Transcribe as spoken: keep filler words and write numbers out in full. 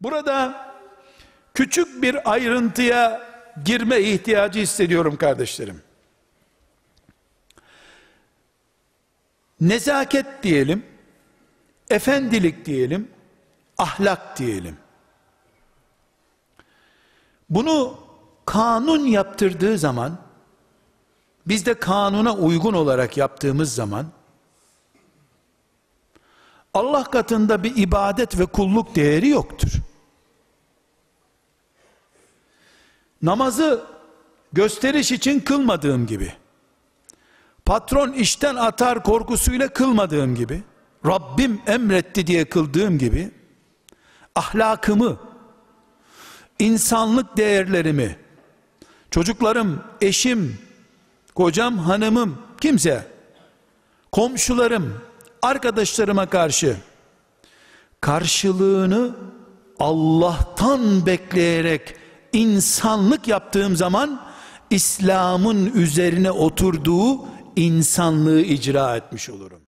Burada küçük bir ayrıntıya girme ihtiyacı hissediyorum kardeşlerim. Nezaket diyelim, efendilik diyelim, ahlak diyelim. Bunu kanun yaptırdığı zaman, biz de kanuna uygun olarak yaptığımız zaman, Allah katında bir ibadet ve kulluk değeri yoktur. Namazı gösteriş için kılmadığım gibi, patron işten atar korkusuyla kılmadığım gibi, Rabbim emretti diye kıldığım gibi, ahlakımı, insanlık değerlerimi, çocuklarım, eşim, kocam, hanımım, kimse, komşularım, arkadaşlarıma karşı karşılığını Allah'tan bekleyerek insanlık yaptığım zaman, İslam'ın üzerine oturduğu insanlığı icra etmiş olurum.